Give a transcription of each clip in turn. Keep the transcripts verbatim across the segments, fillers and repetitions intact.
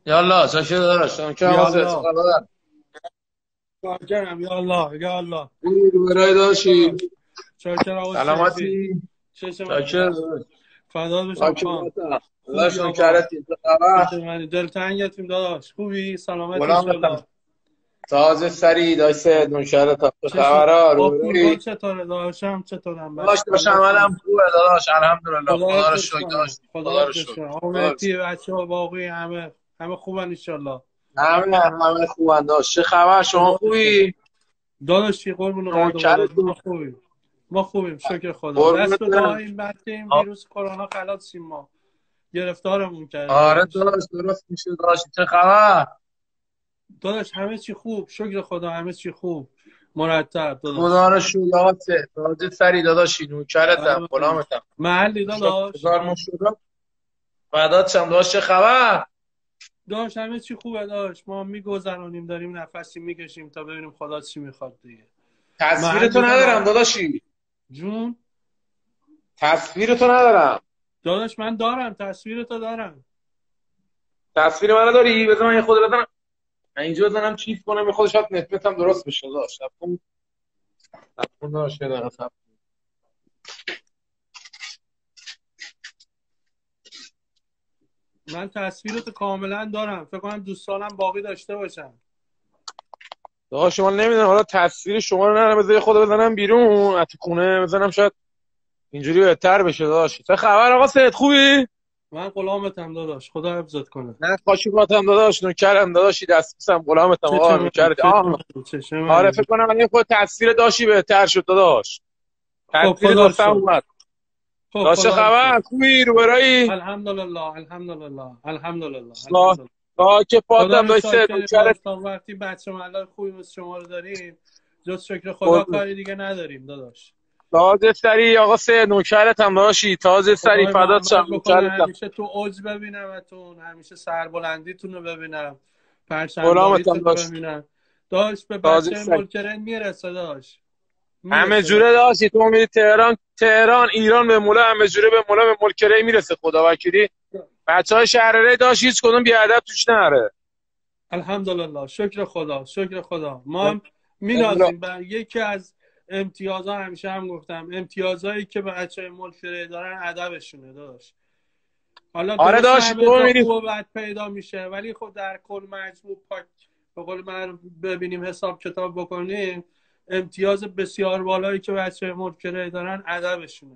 یالا چاکر داداش شما واسه چه یالا خبر؟ چاکرم. یالا یالا. خوبی رو برای داشی؟ چاکر آقا سیفی. سلامتی؟ چشم چاکر منی. داداش. فدات بشم خان. چاکر خوبی داداش آقا؟ نوکرتی چه خبر؟ چشم منی، دلتنگتیم داداش. خوبی؟ سلامت غلامتم. انشالله. تازه سری داشت نوکرتم چه چشم. خبر رو آفریقا برای؟ چطوره داداشم؟ چطورم داشت بچه داشت داداشم؟ عملم خوبه داداش الحمدلله خدایت خدا رو شکر بشکنه، داشتی خدا خدایت رو شکر بشکنه. آقا خدا رو شکر. مهدی، بچه ها باقی همه همه خوبن انشالله. همه همه خوبن داشت چه خبر شما خدا بشکنه. خوبی؟ داداشی قربون قد و قوارت، ما نوکرتون خوبیم. ما خوبیم شکر خدا. دست قربونت به برم. دعاییم بعد که این ویروس کرونا خلاصیم ما. گرفتارمون کرده آره داداش. داداش درست میشه داشت چه خبر؟ داداش همه چی خوب شکر خدا، همه چی خوب مرتب خدا داداش. رو شکر آقا سه تازه سری داداشی نوکرتم قلب غلامتم محلی شکر داداش. خدا ما شکر فدات شم داشت چه خبر داداش همه چی خوبه داداش، ما میگذرونیم، داریم نفسی میکشیم تا ببینیم خدا چی میخواد دیگه. تصویرتو محلی ندارم داداش. داداشی جون. تصویرتو ندارم داداش من دارم تصویرتو دارم. تصویر منو داری بذار من یه خود بزنم من اینجا بزنم چیز کنم یه خودش نت نتم درست بشه داشت اون اون داشت یه دقیقه صبر. من تصویرتو کاملا دارم، فکر کنم دوستانم باقی داشته باشم. داداش شما نمیدونم حالا تصویر شما رو ندارم بذار یه خود بزنم بیرون از تو خونه بزنم شاید اینجوری بهتر بشه داشت چه خبر آقا سید خوبی من غلامتم داداش، خدا حفظت کنه. نه خواشی باتم داداش نوکرم داداشی دست پیسم غلامتم چه آقا منی، نوکرت چه آه منی، چه آره منی. فکر کنم یه خود تصویر داشتی بهتر شد داداش خب تصویر خدا رو داستم شکر. اومد خب داشت خدا رو شکر. خبر خوبی روبرایی الحمدلله الحمدلله الحمدلله سا الحمدلله. که خدا پاتم رو داشت سه شاکر نوکرت داشت تا وقتی بچه ملای خوبی مثل شما رو داریم، جز شکر خدا قربونت. کاری دیگه نداریم داداش. تازه سری آقا سه نوکرت هم داشتی تازه سری خدای فدات شم محمد بکنه نوکرتم همیشه تو اوج ببینمتون، همیشه سربلندیتون رو ببینم، غلامتم پرچمداریتون رو داشت ببینم. داشت به تازه بچه سری ملکرین میرسه داشت. همه میرسه جوره داشت. داشتی تو میری تهران تهران ایران به مولا همه جوره به مولا به ملکری میرسه خدا وکیلی بچه های شهرره داشت هیچ کدوم بیادب توش نره الحمدلله شکر خدا شکر خدا. ما هم مینازیم بر یکی از امتیازها، همیشه هم گفتم امتیازهایی که بچه ملک دارن ادبشونه داشت. حالا آره درسته داشتی همه تو جا میری خوب و بد پیدا میشه، ولی خب در کل مجموع پاک به قول من ببینیم حساب کتاب بکنیم، امتیاز بسیار بالایی که بچه ملک دارن ادبشونه.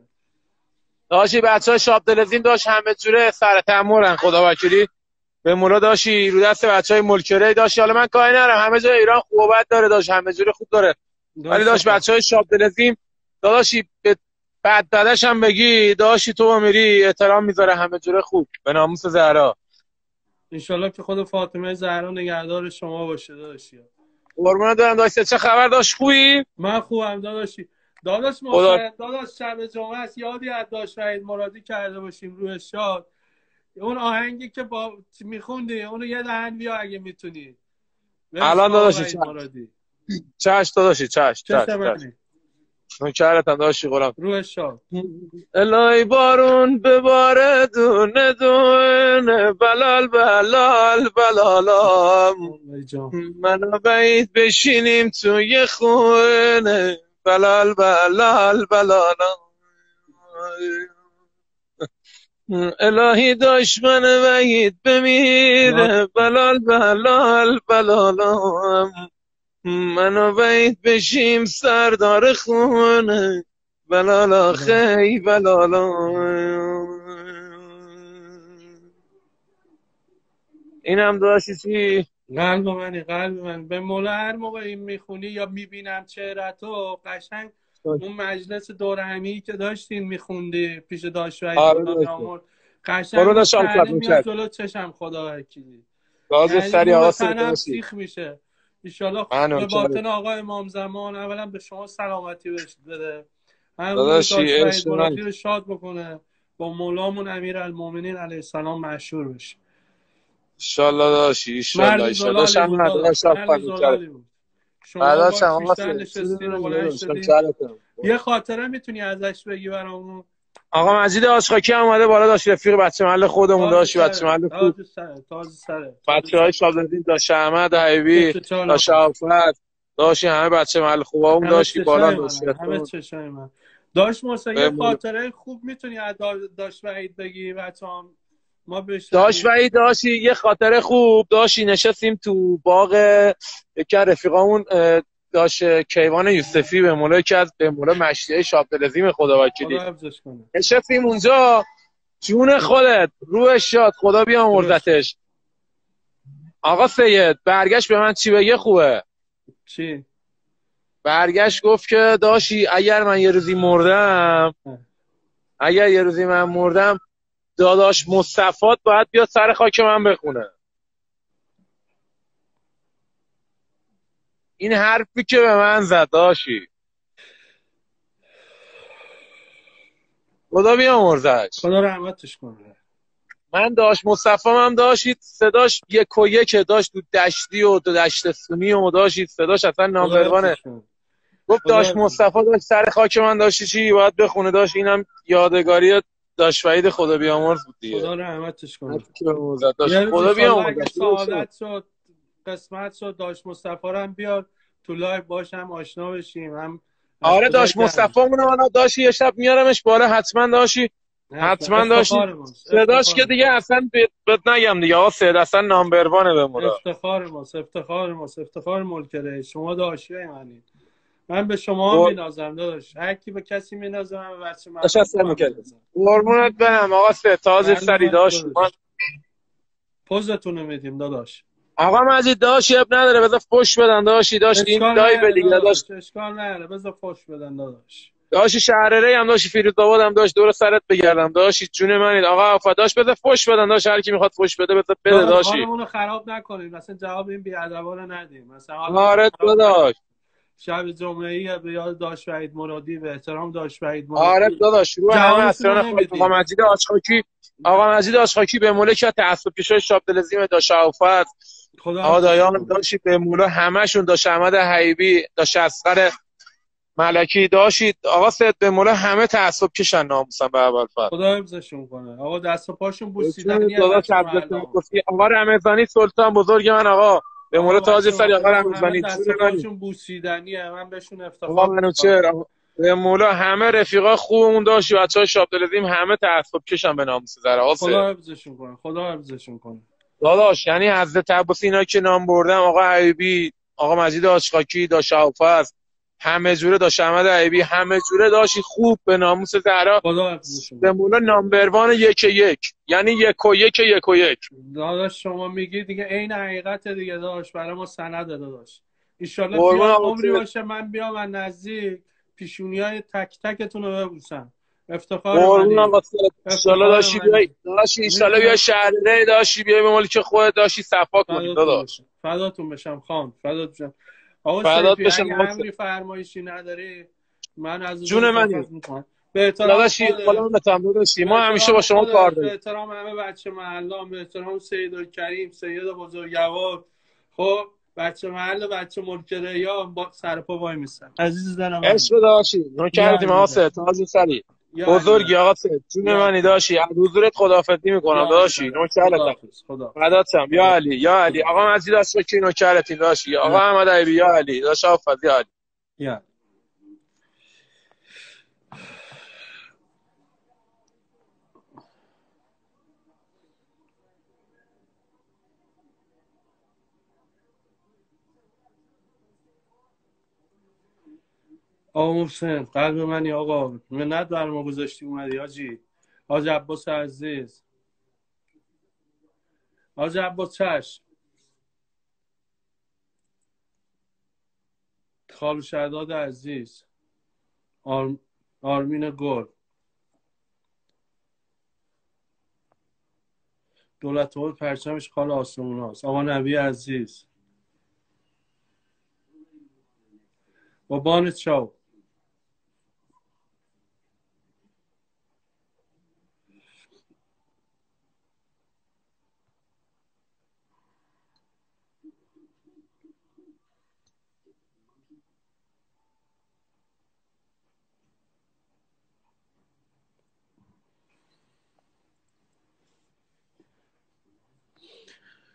داشتی بچه های شاب دلزین داشت همه جوره سر تمورن خدا وکیلی به مولا داشتی رو دست بچه های ملکری داشتی حالا من کاری نرم همه جای ایران خوب و بد داره داشت همه جوره خوب داره ولی درست داشت آقا. بچه های شاب دلزین داشتی به بعد بعدش هم بگی داشتی تو میری احترام میذاره همه جوره خوب به ناموس زهرا انشالله که خود فاطمه زهرا نگهدار شما باشه داشتی. قربونت دارم داشت چه خبر داشت خوبی من خوبم داداشی. داداش خدا محسن، داداش شب جمعه است یادی از داشت وحید مرادی کرده باشیم روی شاد. اون آهنگی که با میخوندی اونو یه دهن بیا اگه میتونی به اسم الان آقا داداشی وحید چش مرادی. چش داداشی چش چه چش چش منی. نوکرتم داشتی قربان روح شاد. الهی بارون بباره دونه دونه بلال بلال بلالام ای جان. منو بعید بشینیم توی خونه بلال بلال بلالام الهی دشمن وحید لا. بمیره بلال بلال بلالام منو بعید بشیم سردار خونه بلالا لا. خی بلالا اینم داشتی چی قلب منی قلب من به مولا هر موقع این میخونی یا میبینم چهرتو قشنگ. اون مجلس دور همی که داشتین میخوندی پیش داشت وحید آره خدا داشتی بیامرز، قشنگ قرون اون شام کرد صحنه میاد میکرد جلو چشم خدا وکیلی. راز یعنی سری رو به آقا سید تنم داشتی سیخ میشه. ایشالا منو به کرد باطن آقا امام زمان اولا به شما سلامتی بهش بده، همونطور که داداشی داشت عشق وحید من مرادی رو شاد بکنه، با مولامون امیر المومنین علیه السلام مشهور بشه. انشالله داشتی ایشالله مرد ایشالله زلالی داشتم بود نه داداش، داشتم مرد فرمی کرد زلالی بود. شما بعدش هم باش آقا بیشتر سید چیزی نشستین و نمیدونم بلند داداشم شدین. کرتم یه خاطره میتونی ازش بگی برامون؟ آقا مجید آشخاکی هم اومده بالا، داشت رفیق بچه محل خودمون داشت، بچه محل خوب، تاج سره تاج سره تاج بچه های سره شابلدین داشت احمد حبیبی پشت چهار داشت آقا شرافت داشتی، همه بچه محل خوبمون همه داشتی بالا چشای منن، همه نوشیرتون. چشای من. داشت موسا یه خاطره خوب میتونی از دا- داشت وحید بگی بچه هم ما داشت بشنویم؟ وحید داشتی یه خاطره خوب داشتی، نشستیم تو باغ یکی از رفیقامون داشت کیوان یوسفی به مولا، یکی از به مولا مشتیه شابدلزیم خدا خدا وکیلی، حفظش کنه. نشستیم اونجا، جون خودت روش شاد خدا درست. بیامرزتش. آقا سید برگشت به من چی بگه خوبه؟ چی؟ برگشت گفت که داشتی اگر من یه روزی مردم، اگر یه روزی من مردم داداش مصطفات باید بیاد سر خاک من بخونه. این حرفی که به من زد داشتی خدا بیامرزش. خدا رحمتش کنه. من داشت مصطفی هم داشتید صداش یک و یک داشت، تو دشتی و تو دشت سونی و داشتید صداش اصلا خدا نامبروانه. حفظش کنه. گفت خدا داشت حفظش مصطفی داشت سر خاک من داشتی چی باید بخونه، داشت اینم یادگاری داشت وحید خدا بیامرز بود دیگه. خدا رحمتش کنه. حرفی که به من زد داشت یه روز خدا ایشالله اگه بیامرزش. سعادت شد قسمت شد داشت مصطفی رو هم بیار تو لایو باشم آشنا بشیم، هم از آره خدای داشت گرم. مصطفی مونه من داشتی یه شب میارمش بالا حتما داشتی، حتما حتما داشتی افتخار ماست، صداش که افتخار دیگه ماست، اصلا بهت بهت نگم دیگه، آقا سید اصلا نامبروانه به مولا. افتخار ماست، افتخار ماست، افتخار ملکره شما داشتی منی. من به شما هم مینازم داداش، هر کی به کسی مینازه من به بچه محلم تشکر خوبم میکنم. مینازم. قربونت برم آقا سید تاج سری قلب داشت من. داداش پوزتون رو میدیم داداش. آقا مجید داشت اب نداره بذار فش بدن داشتی داشت این اشکال لایو نداره دیگه داشت، داداش، اشکال نداره، بذار فوش بدن داداش. داشتی شهرره هم داشتی فیروز آباد هم داشت دور سرت بگردم داشتی جون منید آقا افداش بذار فش بدن داشت، هر کی میخواد فش بده بذار بده داداش داشتی. حالمون رو خراب نکنیم، مثلا جواب این بیادبا رو ندیم، مثلا حالمون رو آره خراب نکنیم. داداش، شب جمعه ای به یاد داشت وحید مرادی، به احترام داشت وحید آره مرادی داداش رو همه جوابشون رو اسران خاک آقا نمیدیم. مجید آشخاکی، آقا مجید آشخاکی به مولا که تعصب کشای شاب دلزیم داشت شعافت خدا آقا حفظشون دایان کنه. داشتی به مولا همشون داشت احمد حیبی داشت اصغر ملکی داشتید آقا سید به مولا همه تعصب کشن ناموسن به اول فر. خدا حفظشون کنه. آقا دست و پاشون چون بوسیدنیه داداش بچه عبدالله محلم. گفتی آقا رمضانی سلطان بزرگ من آقا به مولا آقا تاج بچه سری آقا محلم همه رمضانی دست جون و منی پاشون بوسیدنیه، من بهشون آقا افتخار منو میکنم. چرا به مولا همه رفیقا خوبمون داشت و بچهای شاب دلزیم همه تعصب کشن به ناموس زرا آقا سید. خدا حفظشون کنه. خدا حفظشون کنه. داداش یعنی حضرت عباس اینا که نام بردم آقا حبیبی آقا مجید آشخاکی داشت شعفت همه جوره داشت احمد حبیبی همه جوره داشتی خوب به ناموس زهرا خدا حفظشون به کنه. مولا نامبروان یک یک یعنی یک و یک یک و یک. داداش شما میگی دیگه عین حقیقت دیگه داداش، برای ما سند داداش. ایشالله قربون بیاد آقا عمری باشه من بیام از نزدیک پیشونی های تک تکتون رو ببوسم. افتخار قربون منی. آقا ایشالا افتخار داشتی بیای منی. داشتی ایشالا بیای میدونم. شهرده داشتی بیای به ملک خودت داشتی صفا کنی فداتون داداش. بشم، فداتون بشم خان، فدات بشم. آقا فدات سیفی بشم اگه آقا امری فرمایشی نداری من از جون حضورت منی آفت میکنم. به احترام داداشی خودت، قلم تام داشتی به ما همیشه با احترام شما کار خودت، به داریم. احترام همه بچه محلان، به احترام سید کریم، سید بزرگوار. خب بچه محل و بچه ملکره یا با سر پا وای میستن. عزیز دل من. عشق داشتی یا نوکرتیم آقا علی سه تاج سری یا علی بزرگی آقا سه جون یا منی علی داشتی از حضورت خداحافظی میکنم یا علی داشتی داداش خدا نوکرتم حافظ. خدا حافظ. فداتم یا خدا علی یا علی خدا آقا مجید آشکی نوکرتیم داشتی آقا یا احمد علی یا علی داشت حافظ یا علی. یا آقا محسن قلب منی آقا، منت بر ما گذاشتی اومدی حاجی. حاج عباس عزیز، حاج عباس چشم، خال شهداد عزیز، آر... آرمین گل، دولت بود پرچمش خال آسمون هاست، آقا نبی عزیز با بان چاو،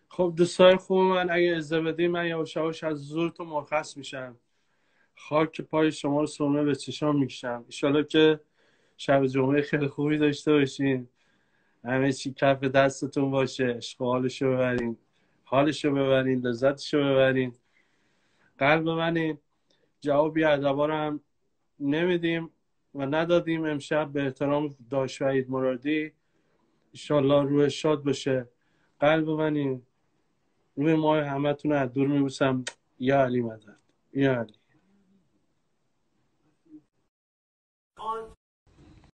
خب دوستای خوب من، اگه اجازه بدی من یواش یواش از زورتون مرخص میشم. خاک پای شما رو سرمه به چشام میکشم. انشالله که شب جمعه خیلی خوبی داشته باشین، همه چی کف دستتون باشه، عشق و حالشو ببرین، حالشو ببرین، لذتشو ببرین. قلب منین. جواب بی‌ادبا رو هم نمیدیم و ندادیم امشب به احترام داش وحید مرادی. انشالله روح شاد باشه. قلب منین. روی ماه همه تون از دور میبوسم. یا علی مدد، یا علی.